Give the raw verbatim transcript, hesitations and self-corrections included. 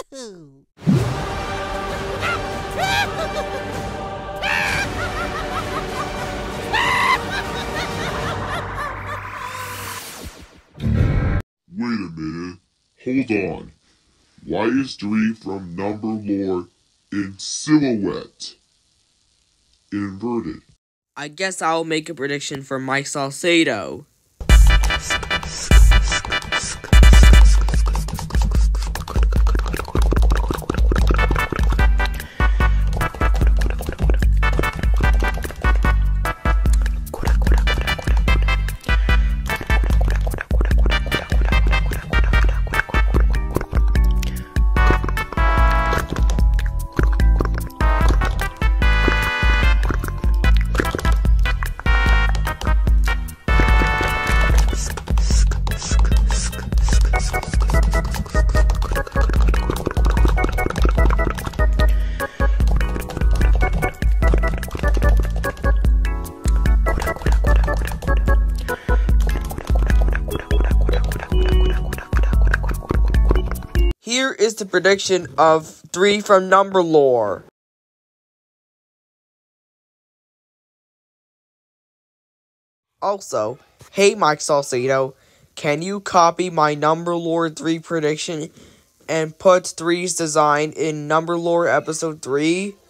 Wait a minute. Hold on. Why is three from number lore in silhouette? Inverted. I guess I'll make a prediction for Mike Salcedo. Here is the prediction of three from number lore. Also, hey Mike Salcedo, can you copy my number lore three prediction and put three's design in number lore episode three?